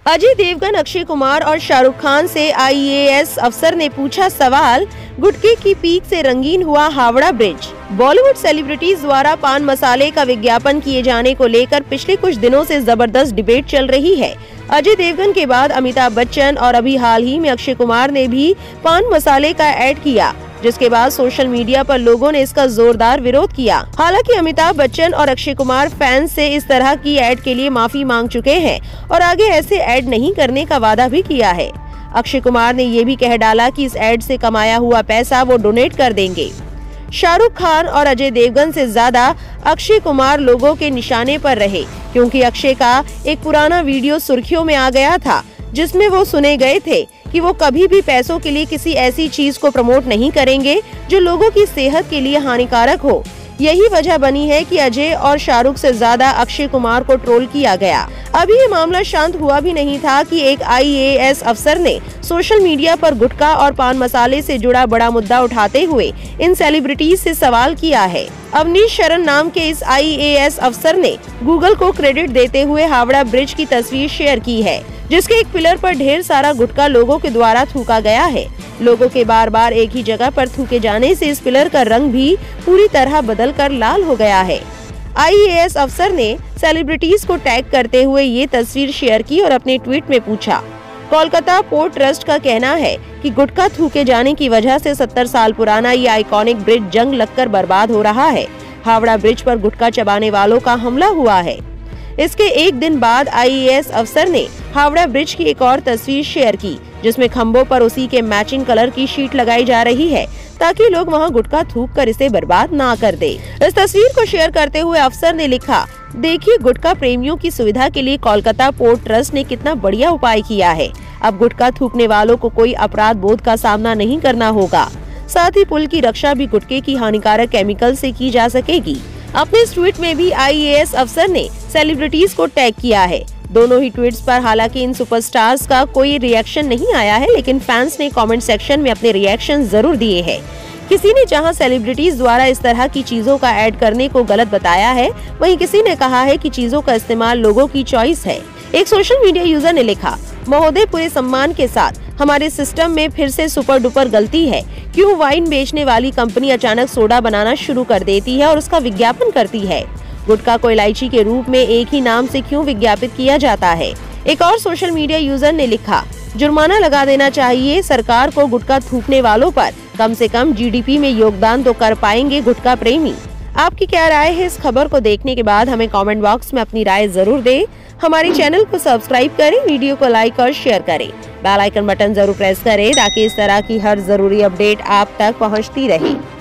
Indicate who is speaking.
Speaker 1: अजय देवगन, अक्षय कुमार और शाहरुख खान से आईएएस अफसर ने पूछा सवाल, गुटखे की पीक से रंगीन हुआ हावड़ा ब्रिज। बॉलीवुड सेलिब्रिटीज द्वारा पान मसाले का विज्ञापन किए जाने को लेकर पिछले कुछ दिनों से जबरदस्त डिबेट चल रही है। अजय देवगन के बाद अमिताभ बच्चन और अभी हाल ही में अक्षय कुमार ने भी पान मसाले का ऐड किया, जिसके बाद सोशल मीडिया पर लोगों ने इसका जोरदार विरोध किया। हालांकि अमिताभ बच्चन और अक्षय कुमार फैंस से इस तरह की ऐड के लिए माफी मांग चुके हैं और आगे ऐसे ऐड नहीं करने का वादा भी किया है। अक्षय कुमार ने ये भी कह डाला कि इस ऐड से कमाया हुआ पैसा वो डोनेट कर देंगे। शाहरुख खान और अजय देवगन से ज्यादा अक्षय कुमार लोगों के निशाने पर रहे, क्योंकि अक्षय का एक पुराना वीडियो सुर्खियों में आ गया था, जिसमें वो सुने गए थे कि वो कभी भी पैसों के लिए किसी ऐसी चीज को प्रमोट नहीं करेंगे जो लोगों की सेहत के लिए हानिकारक हो। यही वजह बनी है कि अजय और शाहरुख से ज्यादा अक्षय कुमार को ट्रोल किया गया। अभी ये मामला शांत हुआ भी नहीं था कि एक आईएएस अफसर ने सोशल मीडिया पर गुटखा और पान मसाले से जुड़ा बड़ा मुद्दा उठाते हुए इन सेलिब्रिटीज से सवाल किया है। अवनीश शरण नाम के इस आईएएस अफसर ने गूगल को क्रेडिट देते हुए हावड़ा ब्रिज की तस्वीर शेयर की है, जिसके एक पिलर पर ढेर सारा गुटखा लोगों के द्वारा थूका गया है। लोगों के बार बार एक ही जगह पर थूके जाने से इस पिलर का रंग भी पूरी तरह बदल कर लाल हो गया है। आईएएस अफसर ने सेलिब्रिटीज को टैग करते हुए ये तस्वीर शेयर की और अपने ट्वीट में पूछा, कोलकाता पोर्ट ट्रस्ट का कहना है कि गुटखा थूके जाने की वजह से 70 साल पुराना ये आइकॉनिक ब्रिज जंग लगकर बर्बाद हो रहा है। हावड़ा ब्रिज पर गुटखा चबाने वालों का हमला हुआ है। इसके एक दिन बाद आईएएस अफसर ने हावड़ा ब्रिज की एक और तस्वीर शेयर की, जिसमें खंभों पर उसी के मैचिंग कलर की शीट लगाई जा रही है, ताकि लोग वहां गुटखा थूक कर इसे बर्बाद ना कर दे। इस तस्वीर को शेयर करते हुए अफसर ने लिखा, देखिए गुटखा प्रेमियों की सुविधा के लिए कोलकाता पोर्ट ट्रस्ट ने कितना बढ़िया उपाय किया है। अब गुटखा थूकने वालों को कोई अपराध बोध का सामना नहीं करना होगा। साथ ही पुल की रक्षा भी गुटखे की हानिकारक केमिकल से की जा सकेगी। अपने इस ट्वीट में भी आईएएस अफसर ने सेलिब्रिटीज को टैग किया है। दोनों ही ट्वीट्स पर हालांकि इन सुपरस्टार्स का कोई रिएक्शन नहीं आया है, लेकिन फैंस ने कमेंट सेक्शन में अपने रिएक्शन जरूर दिए हैं। किसी ने जहां सेलिब्रिटीज द्वारा इस तरह की चीजों का ऐड करने को गलत बताया है, वहीं किसी ने कहा है कि चीजों का इस्तेमाल लोगों की चॉइस है। एक सोशल मीडिया यूजर ने लिखा, महोदय पूरे सम्मान के साथ हमारे सिस्टम में फिर से सुपर डुपर गलती है। क्यों वाइन बेचने वाली कंपनी अचानक सोडा बनाना शुरू कर देती है और उसका विज्ञापन करती है? गुटखा को इलायची के रूप में एक ही नाम से क्यों विज्ञापित किया जाता है? एक और सोशल मीडिया यूजर ने लिखा, जुर्माना लगा देना चाहिए सरकार को गुटखा थूकने वालों पर। कम से कम जीडीपी में योगदान तो कर पाएंगे गुटखा प्रेमी। आपकी क्या राय है? इस खबर को देखने के बाद हमें कमेंट बॉक्स में अपनी राय जरूर दें। हमारे चैनल को सब्सक्राइब करें, वीडियो को लाइक और शेयर करें। बेल आइकन बटन जरूर प्रेस करें ताकि इस तरह की हर जरूरी अपडेट आप तक पहुंचती रहे।